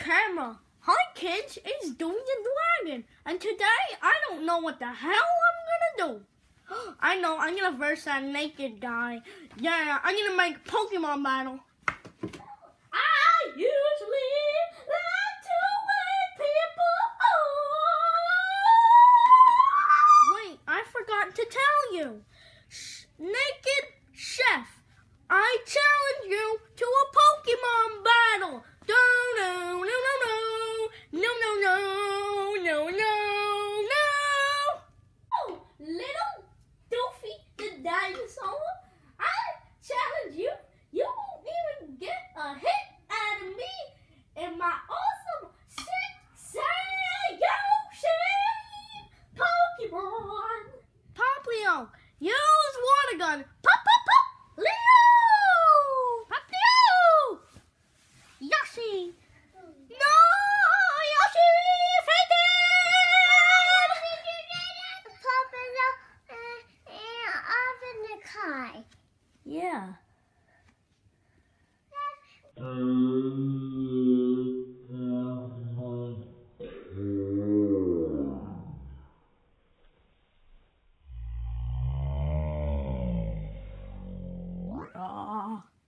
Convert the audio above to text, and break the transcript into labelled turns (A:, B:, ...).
A: camera. Hi kids, it's Doofy the Dragon. And today, I don't know what the hell I'm gonna do. I know, I'm gonna verse that naked guy. Yeah, I'm gonna make Pokemon battle.
B: I use